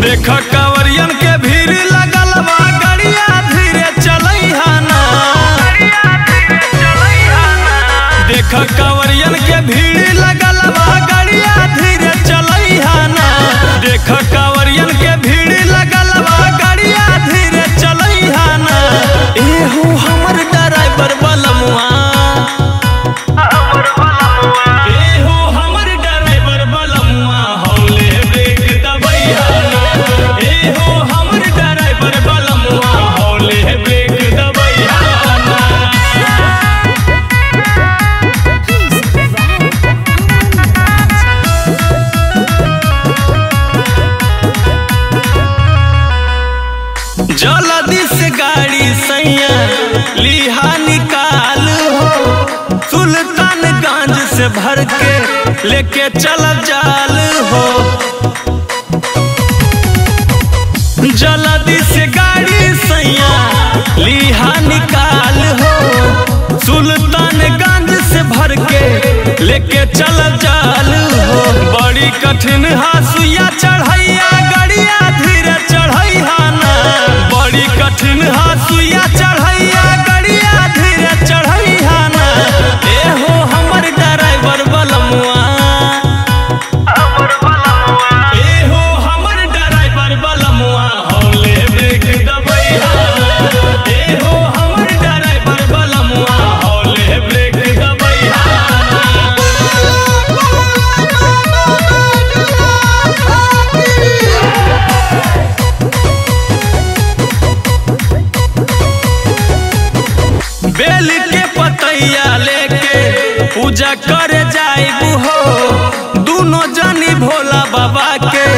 देख कांवरियन के भीड़ लगल बा, गड़िया धीरे चलैहा ना। देख कांवरियन के भीड़ लगल बा, गड़िया धीरे चलैहा ना। देख कांवरियन के भीड़ लगल बा, गड़िया धीरे चलैहा ना। एहो हमर ड्राइवर बलमुआ, जल्दी से गाड़ी सैया लिहा निकाल हो। सुल्तानगंज से भर के लेके चल जाल हो। जल्दी से गाड़ी सैया लिहा निकाल हो। सुल्तानगंज से भर के लेके चल जाल हो। बड़ी कठिन हासुइया चढ़ैया, गड़िया धीरे चढ़ैहा ना। बड़ी कठिन हासुइया चढ़ैया, गड़िया धीरे चढ़ैहा ना। एहो हमर ड्राइवर बलमुआ, एहो हमर ड्राइवर बलमुआ, हौले ब्रेक दबैहा। एहो हमर ड्राइवर बलमुआ, हौले ब्रेक दबैहा। बेल के पतैया लेके पूजा करे जाइबू हो। दोनों जनी भोला बाबा के